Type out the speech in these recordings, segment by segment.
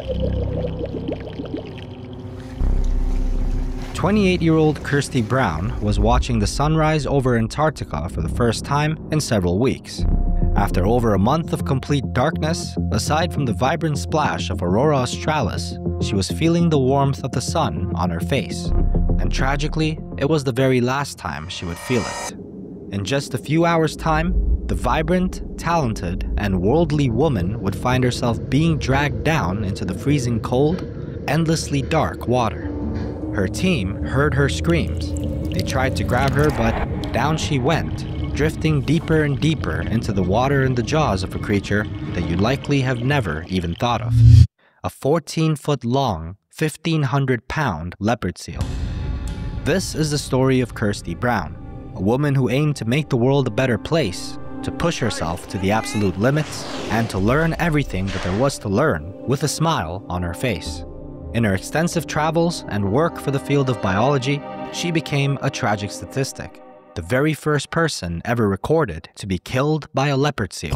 "28-year-old Kirsty Brown was watching the sunrise over Antarctica for the first time in several weeks. After over a month of complete darkness, aside from the vibrant splash of Aurora Australis, she was feeling the warmth of the sun on her face. And tragically, it was the very last time she would feel it. In just a few hours' time, the vibrant, talented, and worldly woman would find herself being dragged down into the freezing cold, endlessly dark water. Her team heard her screams. They tried to grab her, but down she went, drifting deeper and deeper into the water in the jaws of a creature that you likely have never even thought of. A 14-foot-long, 1,500-pound leopard seal. This is the story of Kirsty Brown, a woman who aimed to make the world a better place, to push herself to the absolute limits, and to learn everything that there was to learn with a smile on her face. In her extensive travels and work for the field of biology, she became a tragic statistic, the very first person ever recorded to be killed by a leopard seal.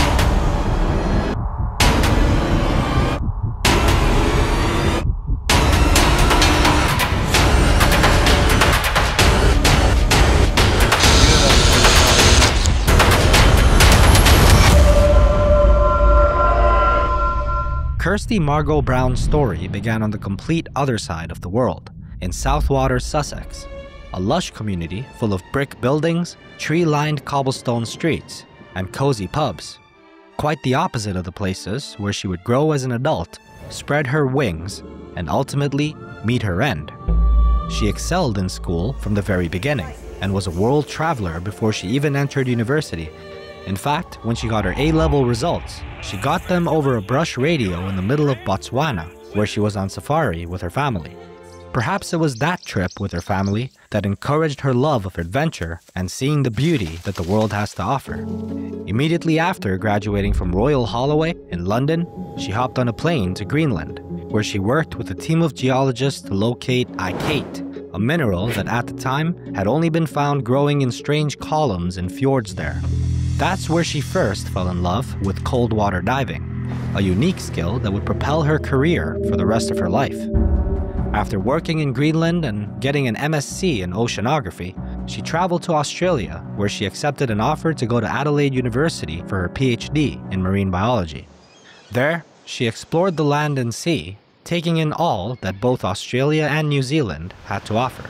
Kirsty Margot Brown's story began on the complete other side of the world, in Southwater, Sussex, a lush community full of brick buildings, tree-lined cobblestone streets, and cozy pubs. Quite the opposite of the places where she would grow as an adult, spread her wings, and ultimately meet her end. She excelled in school from the very beginning, and was a world traveler before she even entered university. In fact, when she got her A-level results, she got them over a brush radio in the middle of Botswana, where she was on safari with her family. Perhaps it was that trip with her family that encouraged her love of adventure and seeing the beauty that the world has to offer. Immediately after graduating from Royal Holloway in London, she hopped on a plane to Greenland, where she worked with a team of geologists to locate ikate, a mineral that at the time had only been found growing in strange columns in fjords there. That's where she first fell in love with cold water diving, a unique skill that would propel her career for the rest of her life. After working in Greenland and getting an MSc in oceanography, she traveled to Australia, where she accepted an offer to go to Adelaide University for her PhD in marine biology. There, she explored the land and sea, taking in all that both Australia and New Zealand had to offer.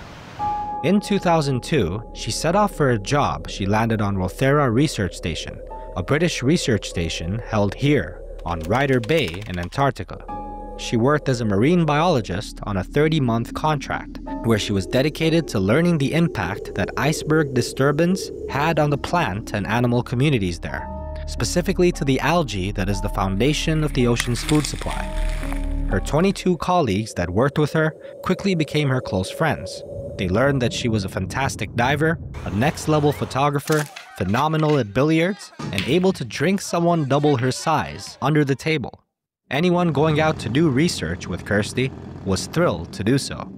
In 2002, she set off for a job she landed on Rothera Research Station, a British research station held here on Ryder Bay in Antarctica. She worked as a marine biologist on a 30-month contract, where she was dedicated to learning the impact that iceberg disturbance had on the plant and animal communities there, specifically to the algae that is the foundation of the ocean's food supply. Her 22 colleagues that worked with her quickly became her close friends. They learned that she was a fantastic diver, a next-level photographer, phenomenal at billiards, and able to drink someone double her size under the table. Anyone going out to do research with Kirsty was thrilled to do so.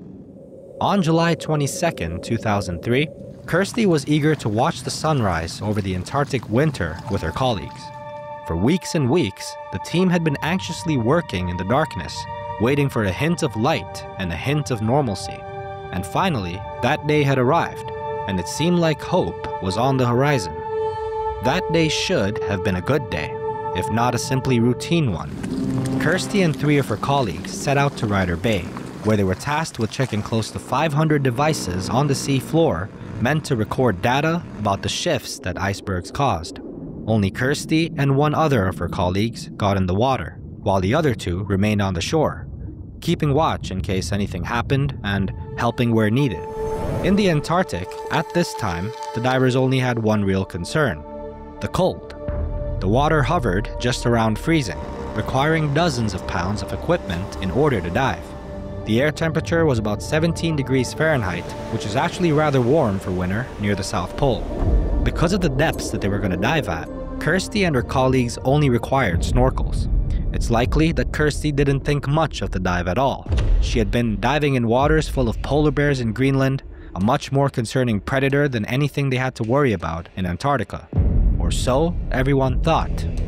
On July 22, 2003, Kirsty was eager to watch the sunrise over the Antarctic winter with her colleagues. For weeks and weeks, the team had been anxiously working in the darkness, waiting for a hint of light and a hint of normalcy. And finally, that day had arrived, and it seemed like hope was on the horizon. That day should have been a good day, if not a simply routine one. Kirsty and 3 of her colleagues set out to Ryder Bay, where they were tasked with checking close to 500 devices on the sea floor meant to record data about the shifts that icebergs caused. Only Kirsty and 1 other of her colleagues got in the water, while the other 2 remained on the shore, keeping watch in case anything happened and helping where needed. In the Antarctic, at this time, the divers only had one real concern: the cold. The water hovered just around freezing, requiring dozens of pounds of equipment in order to dive. The air temperature was about 17 degrees Fahrenheit, which is actually rather warm for winter near the South Pole. Because of the depths that they were going to dive at, Kirsty and her colleagues only required snorkels. It's likely that Kirsty didn't think much of the dive at all. She had been diving in waters full of polar bears in Greenland, a much more concerning predator than anything they had to worry about in Antarctica. Or so everyone thought.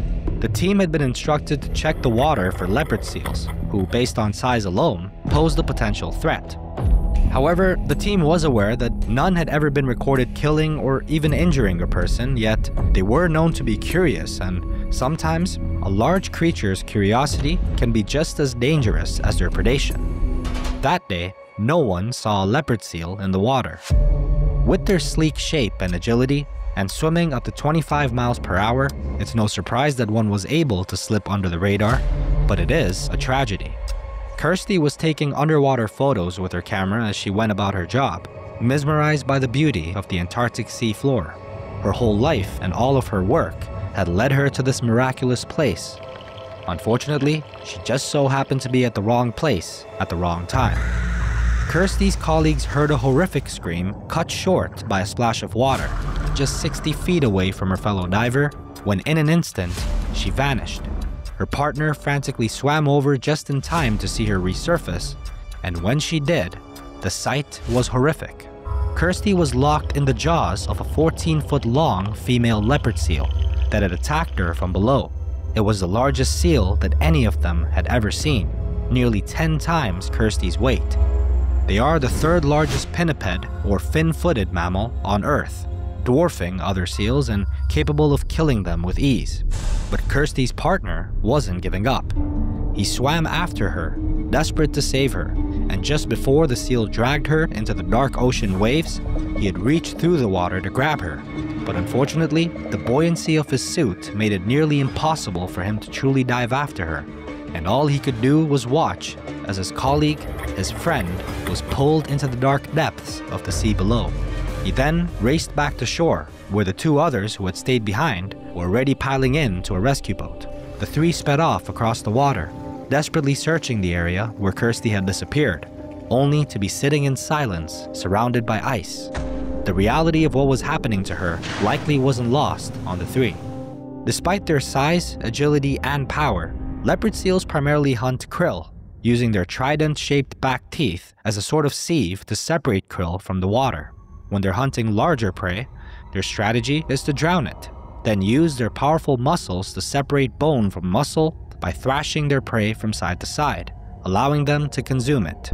The team had been instructed to check the water for leopard seals, who, based on size alone, posed a potential threat. However, the team was aware that none had ever been recorded killing or even injuring a person, yet they were known to be curious, and sometimes a large creature's curiosity can be just as dangerous as their predation. That day, no one saw a leopard seal in the water. With their sleek shape and agility, and swimming up to 25 miles per hour, it's no surprise that one was able to slip under the radar, but it is a tragedy. Kirsty was taking underwater photos with her camera as she went about her job, mesmerized by the beauty of the Antarctic sea floor. Her whole life and all of her work had led her to this miraculous place. Unfortunately, she just so happened to be at the wrong place at the wrong time. Kirsty's colleagues heard a horrific scream cut short by a splash of water, just 60 feet away from her fellow diver, when in an instant, she vanished. Her partner frantically swam over just in time to see her resurface, and when she did, the sight was horrific. Kirsty was locked in the jaws of a 14-foot-long female leopard seal that had attacked her from below. It was the largest seal that any of them had ever seen, nearly 10 times Kirsty's weight. They are the third largest pinniped or fin-footed mammal on Earth, dwarfing other seals and capable of killing them with ease. But Kirsty's partner wasn't giving up. He swam after her, desperate to save her, and just before the seal dragged her into the dark ocean waves, he had reached through the water to grab her. But unfortunately, the buoyancy of his suit made it nearly impossible for him to truly dive after her, and all he could do was watch as his colleague, his friend, was pulled into the dark depths of the sea below. He then raced back to shore, where the two others who had stayed behind were already piling in to a rescue boat. The three sped off across the water, desperately searching the area where Kirsty had disappeared, only to be sitting in silence, surrounded by ice. The reality of what was happening to her likely wasn't lost on the three. Despite their size, agility, and power, leopard seals primarily hunt krill, using their trident-shaped back teeth as a sort of sieve to separate krill from the water. When they're hunting larger prey, their strategy is to drown it, then use their powerful muscles to separate bone from muscle by thrashing their prey from side to side, allowing them to consume it.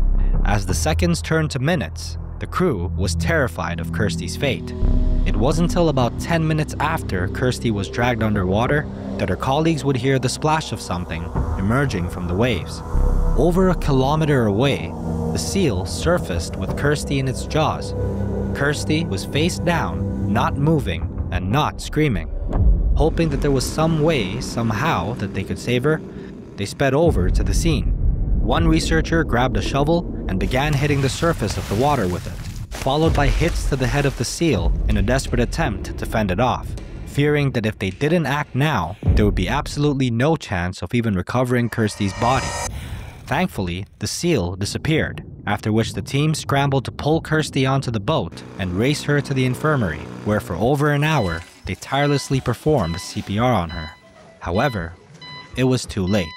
As the seconds turned to minutes, the crew was terrified of Kirsty's fate. It wasn't until about 10 minutes after Kirsty was dragged underwater that her colleagues would hear the splash of something emerging from the waves. Over a kilometer away, the seal surfaced with Kirsty in its jaws. Kirsty was face down, not moving, and not screaming. Hoping that there was some way, somehow, that they could save her, they sped over to the scene. One researcher grabbed a shovel and began hitting the surface of the water with it, followed by hits to the head of the seal in a desperate attempt to fend it off, fearing that if they didn't act now, there would be absolutely no chance of even recovering Kirsty's body. Thankfully, the seal disappeared, after which the team scrambled to pull Kirsty onto the boat and race her to the infirmary, where for over an hour, they tirelessly performed CPR on her. However, it was too late.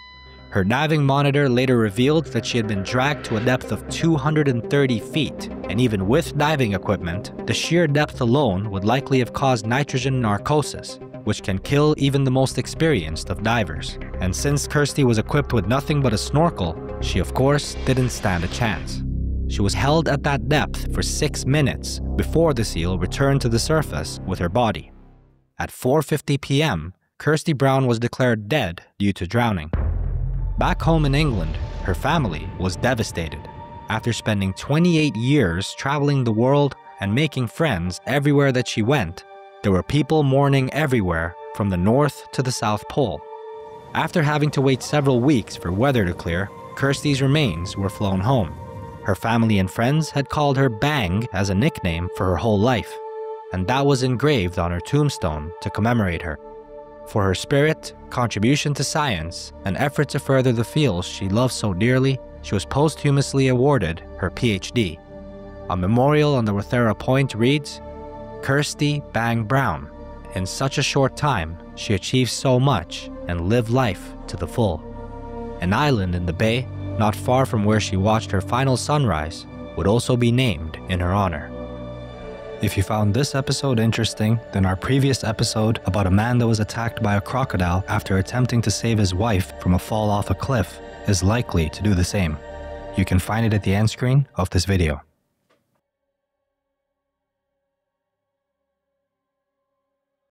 Her diving monitor later revealed that she had been dragged to a depth of 230 feet, and even with diving equipment, the sheer depth alone would likely have caused nitrogen narcosis, which can kill even the most experienced of divers. And since Kirsty was equipped with nothing but a snorkel, she of course didn't stand a chance. She was held at that depth for 6 minutes before the seal returned to the surface with her body. At 4:50 p.m., Kirsty Brown was declared dead due to drowning. Back home in England, her family was devastated. After spending 28 years traveling the world and making friends everywhere that she went, there were people mourning everywhere from the North to the South Pole. After having to wait several weeks for weather to clear, Kirsty's remains were flown home. Her family and friends had called her Bang as a nickname for her whole life, and that was engraved on her tombstone to commemorate her. For her spirit, contribution to science, and effort to further the fields she loved so dearly, she was posthumously awarded her PhD. A memorial on the Rothera Point reads, "Kirsty Bang Brown. In such a short time, she achieved so much and lived life to the full." An island in the bay, not far from where she watched her final sunrise, would also be named in her honor. If you found this episode interesting, then our previous episode about a man that was attacked by a crocodile after attempting to save his wife from a fall off a cliff is likely to do the same. You can find it at the end screen of this video.